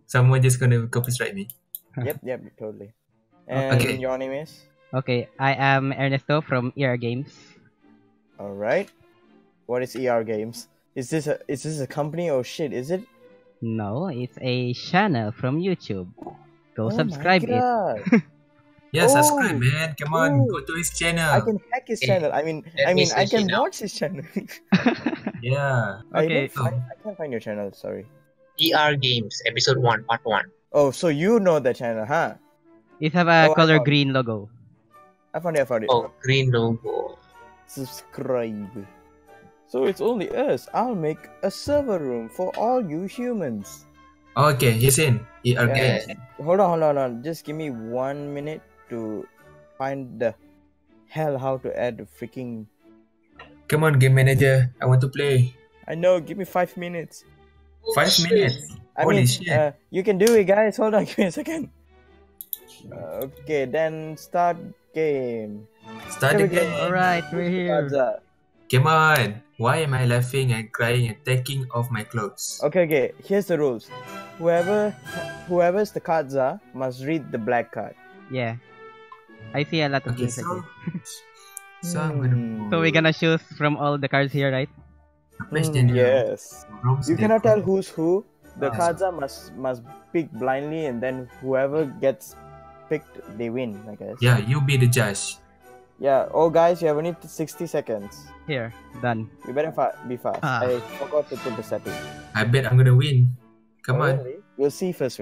Someone just gonna copyright me. Yep, totally. And Okay. your name is? Okay, I am Ernesto from ER Games. All right. What is ER Games? Is this a company? Oh shit, is it? No, it's a channel from YouTube. Go Oh subscribe my it. God. Yeah, subscribe, Oh, man. Come on, ooh. go to his I channel. can hack his Hey, channel. I mean, let me I search can it out. watch his channel. Yeah. Okay. I can't find your channel. Sorry. ER Games, Episode 1, Part 1. Oh, so you know the channel, huh? It have a Oh, I color found- green logo. I found it. Oh, green logo. Subscribe. So it's only us. I'll make a server room for all you humans. Okay, he's in. ER Yeah. Games. Hold on. Just give me 1 minute to find the hell how to add the freaking. Come on, game manager. I want to play. I know. Give me 5 minutes. 5 minutes. I Holy mean, shit. you can do it, guys. Hold on. Give me a second. Okay, then start game. Start here the we go. game. Alright, we're here. Kaza. Come on. Why am I laughing and crying and taking off my clothes? Okay. Here's the rules. Whoever's the Kaza must read the black card. Yeah. I see a lot of Okay, things like so this. I'm gonna Hmm. So we're gonna choose from all the cards here, right? place the Yes. rooms You there. cannot tell who's who. The Ah. Kaza must pick blindly, and then whoever gets picked, they win, I guess. Yeah, you be the judge. Yeah. Oh, guys, you have only 60 seconds. Here, done. You better be fast. Ah. I forgot to put the setting. I bet I'm gonna win. Come Oh, on. really? We'll see first.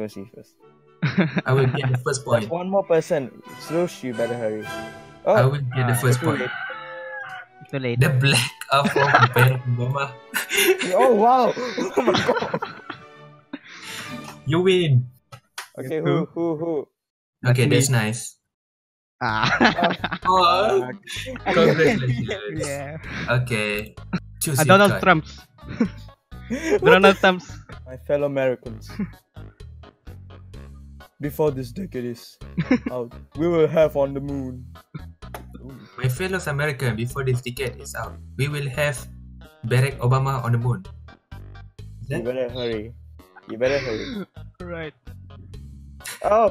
I will get the first There's point. one more person. Slush, you better hurry. I Oh, will get the first too point. late. Too late. The black of Barack Obama. Oh, wow. Oh, my God. You win. Okay, who? Okay, me. that's nice. Ah. Oh, congratulations. Yeah. Okay. Choose your Donald card. Trump's. Donald Trump's. My fellow Americans. Before this decade is out, we will have on the moon. My fellow American, before this decade is out, we will have Barack Obama on the moon. Is You that- better hurry. Right. Oh!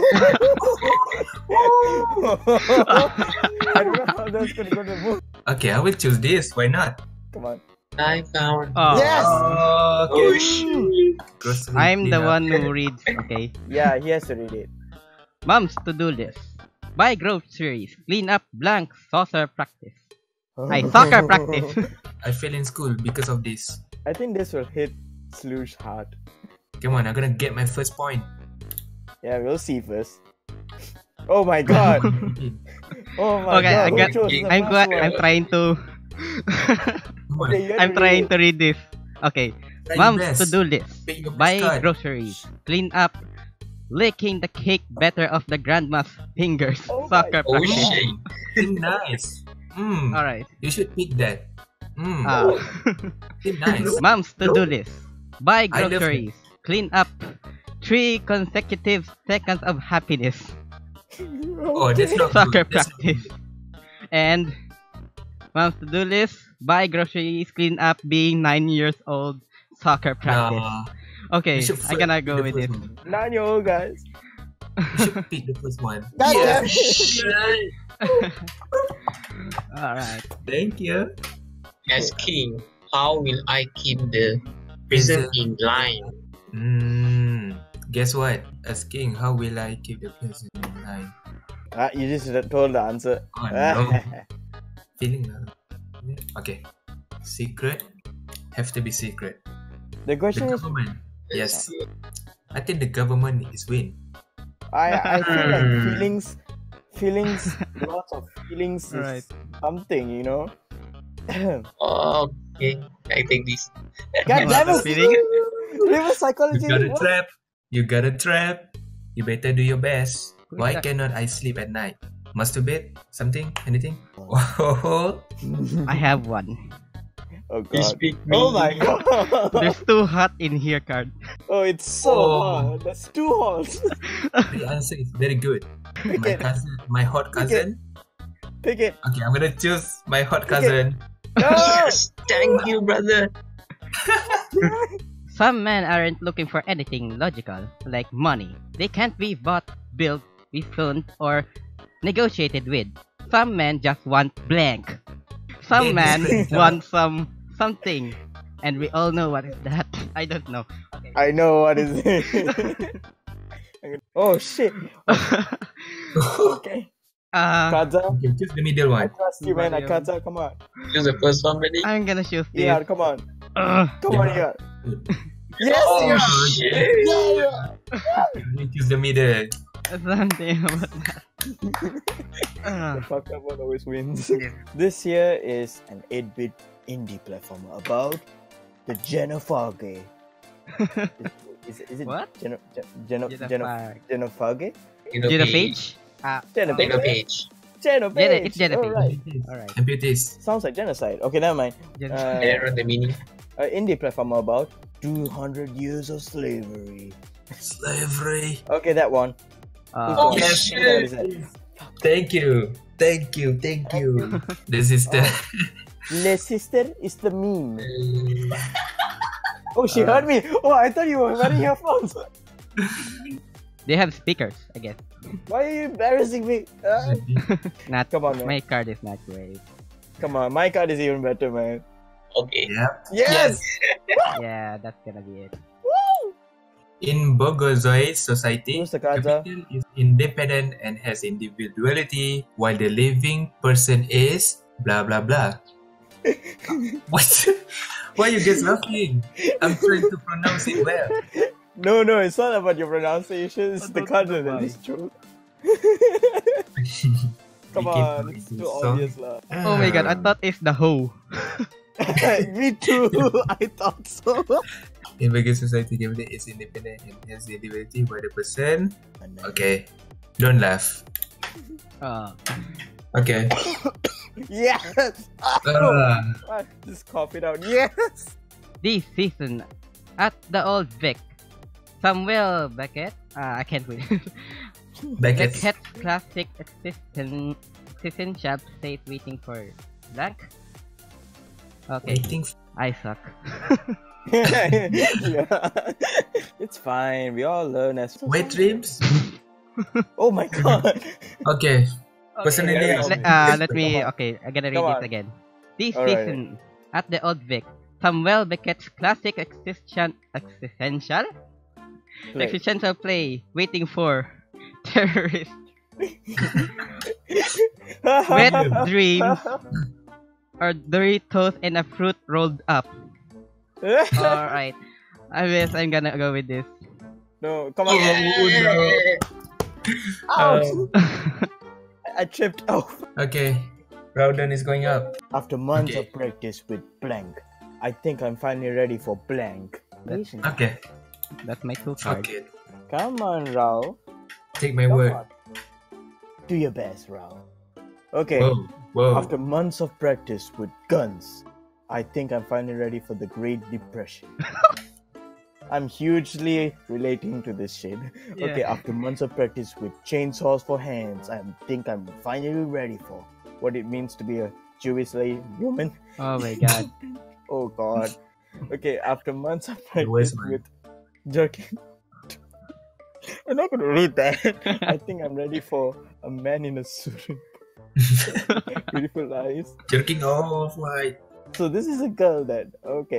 I don't know how that's gonna go to the moon. Okay, I will choose this. Why not? Come on. I found. Oh. Yes! Oh, Oh, okay. shit. Grocery I'm the cleanup. one who reads. Okay. Yeah, he has to read it. Mom's to-do list. Buy groceries. Clean up blank saucer practice. Ay, soccer practice. I failed in school because of this. I think this will hit Slush hard. Come on, I'm gonna get my first point. Yeah, we'll see first. Oh my god! Oh my Okay, god! I who got. chose the I'm last one? I'm trying to. Come on, Okay, you have I'm to trying read to read this. Okay. try your Mom's best. to-do list. Pick your best Buy card. groceries. Clean up. Licking the cake better of the grandma's fingers. Oh my Soccer Oh, practice. shit. Seem nice. Alright. You should pick that. Seem nice. Mom's to-do list. Buy I love it. groceries. Clean up. 3 consecutive seconds of happiness. Oh, that's not Soccer good. That's not practice. And Mom's to-do list. Buy groceries. Clean up. Being 9 years old. Soccer practice. Nah, Okay, you should I'm gonna pick go the with first it. one. 9-year-old guys. You should pick the first one. God damn it. Shit. Alright. Thank you. As king, how will I keep the peasant in line? Guess what? As king, how will I keep the peasant in line? You just told the answer. Oh no. Feeling now. Okay. Secret. Have to be secret. The The question is, government. Yes. I think the government is win. I feel like feelings, lots of feelings is Right. something, you know. Okay, I take this. God damn Lots of it! feeling. Reverse psychology. You got a what? trap. You got a trap. You better do your best. Who's Why that? cannot I sleep at night? Masturbate? Something? Anything? Oh, I have one. Oh You god. speak me. Oh my god. There's too hot in here card. Oh, it's so Oh. hard. That's too hot. the answer is very good. Pick My it. cousin, my hot Pick it. cousin. Pick it. Okay, I'm gonna choose my hot Pick it. cousin. No. Yes, thank you, brother. Some men aren't looking for anything logical, like money. They can't be bought, built, refunded, or negotiated with. Some men just want blank. Some men want something. And we all know what is that. I don't know. Okay. I know what is it. Oh shit. Okay. Kaza, Okay, choose the middle I one. trust you, man. Kaza, come on. Choose the first one, buddy. I'm gonna choose this. Yeah, come on. Come on here. Yes, Oh, yeah. shit. You choose the middle. Something about that. The fucked up one always wins. This here is an 8-bit indie platformer about the Genophage. Is it What? Genophage? Genophage? Genophage. Genophage. It's Genophage. Genophage. Alright. Alright. Amputees. Sounds like genocide. Okay, never mind. Genophage. I don't know the meaning. An indie platformer about 200 years of slavery. Slavery. Okay, that one. Oh, Who's yes. going? What is that? Thank you. Thank you. Thank you. This is the. Le sister is the meme. Oh, she heard me. Oh, I thought you were wearing earphones. They have speakers, I guess. Why are you embarrassing me? Not. Come on, man. My card is not great. Come on, my card is even better, man. Okay. Yep. Yes! Yeah, that's gonna be it. Woo! In Bogozoid society, Who's the Kaza? capital is independent and has individuality, while the living person is blah blah blah. What? Why you guys laughing? I'm trying to pronounce it well. No, it's not about your pronunciation. It's the content that is true. Come We came on, to it's this too song. obvious, lah. Oh my god, I thought it's the hoe. Me too. I thought so. In Vegan society, capital is independent and has individuality, while the person. Okay, don't laugh. Okay. Yes. Ah. Just cough it out. Yes. This season, at the Old Vic, Samuel Beckett, I can't read. Beckett. Beckett classic existence shop stays waiting for blank. Okay, Waiting. I suck. Yeah. It's fine. We all learn as. Wet dreams. Oh my god. Okay. Personally, Let me. Okay, I'm gonna read Come it on. again. This Alright. season, at the Old Vic, Samuel Beckett's classic existential play, waiting for terrorists. Wet dreams or Doritos and a fruit rolled up. Alright. I guess I'm gonna go with this. No, come on. Oh, Ouch. I tripped off. Okay. Rowden is going up. After months Okay. of practice with blank, I think I'm finally ready for blank. Okay. That's my two card. Okay. Come on, Rao. Take my Come word. on. Do your best, Rao. Okay. Whoa. Whoa. After months of practice with guns, I think I'm finally ready for the Great Depression. I'm hugely relating to this shit. Okay, after months of practice with chainsaws for hands, I think I'm finally ready for what it means to be a Jewish woman. Oh my god. Oh god. Okay, after months of The worst practice one. with jerking. I'm not gonna read that. I think I'm ready for a man in a suit. Beautiful eyes. Jerking off like. So this is a girl that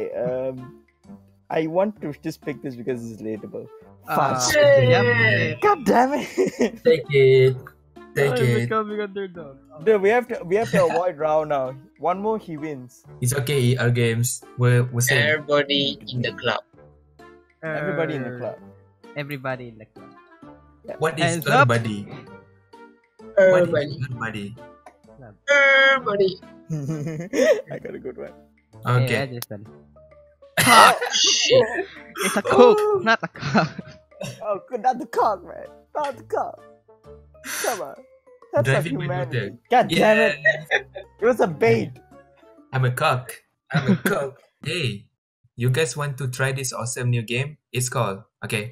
I want to just pick this because it's relatable. Fudge. Yep. God damn it! Take it. Take it. becoming underdog. Dude, we have to avoid round now. One more, he wins. It's okay. Our games. We're same. Everybody in the club. Everybody in the club. Everybody in the club. What is Hands up. everybody? What is Everybody. everybody? Everybody. I got a good one. Okay. Okay. I just done. Oh, shit. It's a coke, not a cock. Oh, good, not the cock, man. Not the cock. Come on. That's not Driving my humanity. daughter. God damn Yeah. it. It was a bait. I'm a cock. I'm a cock. Hey, you guys want to try this awesome new game? It's called. Okay.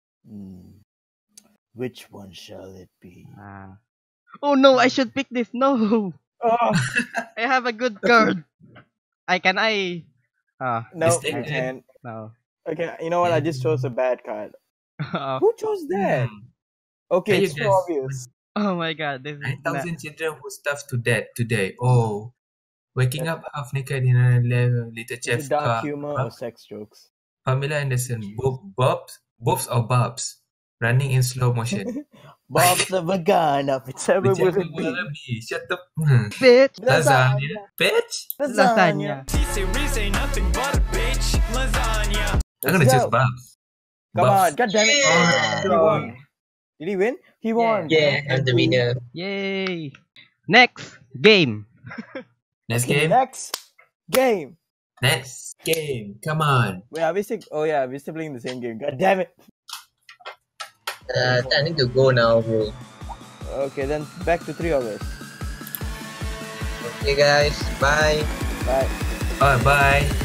Which one shall it be? Oh no, I should pick this. No. Oh, I have a good card. I no, Just I take it. can't. No. Okay, you know what? I just chose a bad card. Oh, Who chose that? Hmm. Okay, Can it's you too guess? obvious. oh my god, this is 9,000 children who starved to death today. Oh, waking up half naked in a little Is chef's it dark car. humor or sex jokes? Pamela Anderson, Bobs or Bobs, running in slow motion. Bob's the vagina, whichever will Whichever it be? will it be. Shut up. bitch. Lasagna. Bitch. Lasagna. T-Series ain't nothing but a bitch. Lasagna. I'm gonna Let's choose go. Bobs. Come Bobs. on, god damn it. Yeah. He won. Did he win? He won. Yeah, I'm the winner. Yay. Next game. Next Okay, game. next game. Next game. Come on. Wait, are we still? Oh yeah, we're still playing the same game. God damn it. I need to go now, bro. Okay, then back to 3 of us. Okay, guys. Bye. Bye. Bye bye.